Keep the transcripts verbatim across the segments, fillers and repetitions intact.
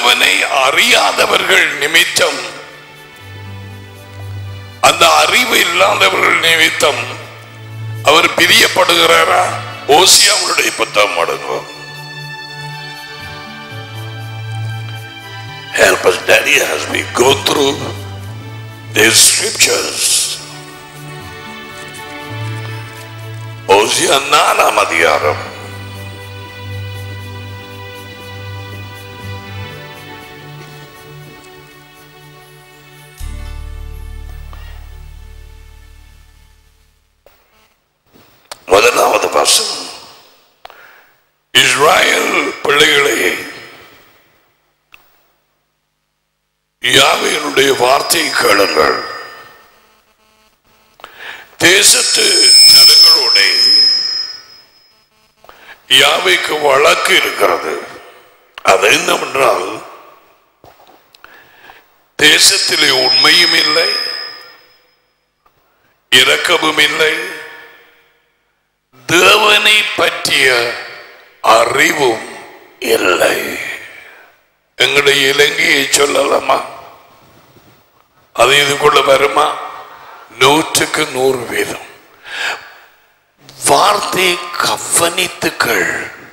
தேவனை அறியாதவர்கள் நிமித்தம், அந்த அறிவு இல்லாதவர்கள் நிமித்தம் அவர் பிரியப்படுகிறாரா? ஓசியாவுடைய புத்தகம் அடங்கும். Help us, Daddy, as we go through these scriptures. ஓசியா நாலாம் அதிகாரம் முதலாவது வசனம். இஸ்ராயேல் பிள்ளைகளே, யாவேனுடைய வார்த்தையை கேளுங்கள். தேசத்து ஜனங்களோட யாவைக்கு வழக்கு இருக்கிறது. அது என்னவென்றால், தேசத்திலே உண்மையும் இல்லை, இரக்கமும் இல்லை, தேவனை பற்றிய அறிவும் இல்லை. எங்களுடைய இலங்கையை சொல்லலாமா? அது இதுக்குள்ள வருமா? நூற்றுக்கு நூறு வீதம். வார்த்தை கவனித்துக்கள்.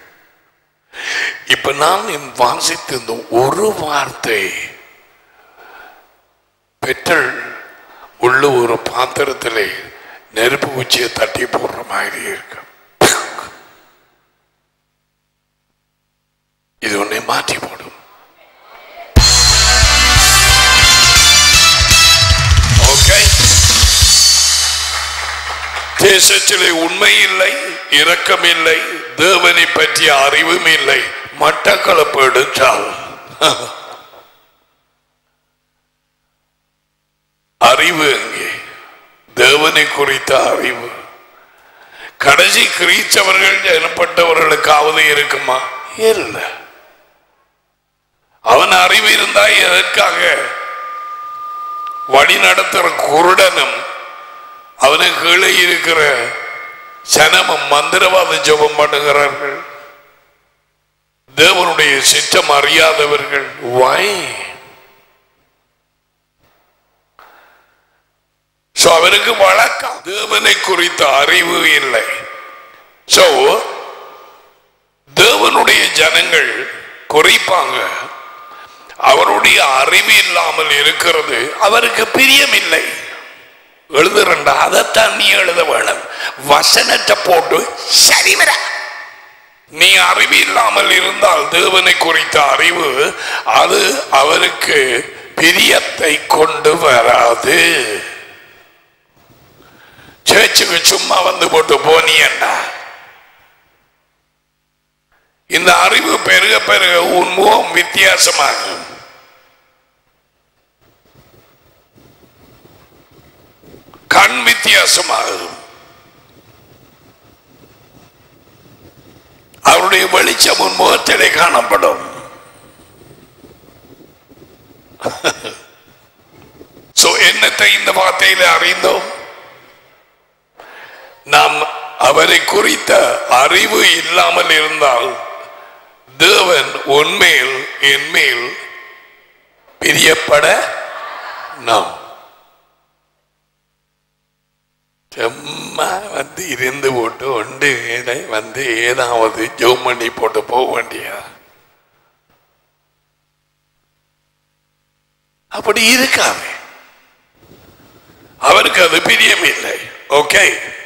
இப்ப நான் வாசித்த ஒரு வார்த்தை பெட்ரோல் உள்ள ஒரு பாத்திரத்திலே நெருப்பு குச்சியை தட்டி போடுற மாதிரி இருக்கு. இது ஒன்னே மாற்றி போடும். தேசத்திலே உண்மை இல்லை, இரக்கம் இல்லை, தேவனை பற்றிய அறிவும் இல்லை. மட்டக்களப்பு எடுத்தால் அறிவு எங்கே? தேவனை குறித்த அறிவு. கடைசி கிறிஸ்தவர்கள் எனப்பட்டவர்களுக்காவது இருக்குமா? இல்லை. அவன் அறிவு இருந்தா எதற்காக வழி நடத்துற குருடனும் அவனை கீழே இருக்கிற சனமும் மந்திரவாத ஜெபம் பண்ணுகிறார்கள்? தேவனுடைய சித்தம் அறியாதவர்கள். Why? So அவருக்கு வழக்கம் தேவனை குறித்த அறிவு இல்லை. So தேவனுடைய ஜனங்கள் குறிப்பாங்க அவருடைய அறிவு இல்லாமல் இருக்கிறது அவருக்கு பிரியமில்லை. எழுதுறா அதைத்தான் நீ எழுத வேணும். வசனத்தை போட்டு சரிவர நீ அறிவு இல்லாமல் இருந்தால் தேவனை குறித்த அறிவு அது அவருக்கு பிரியத்தை கொண்டு வராது. சேர்ச்சுக்கு சும்மா வந்து போட்டு போனியண்டா இந்த அறிவு பெருக பெருக உன் முகம் வித்தியாசமாகும். கண் வித்தியாசமாகும். அவருடைய வெளிச்சம் உன் முகத்திலே காணப்படும். என்னத்தை இந்த வார்த்தையில அறிந்தோம்? நாம் அவரை குறித்த அறிவு இல்லாமல் இருந்தால் தேவன் உன்மேல் என்மேல் பிரியப்பட நாம் சும்மா வந்து இருந்து போட்டு ஒன்று வந்து ஏதாவது ஜோம் பண்ணி போட்டு போக வேண்டியா? அப்படி இருக்காது. அவருக்கு அது பிரியம் இல்லை. ஓகே.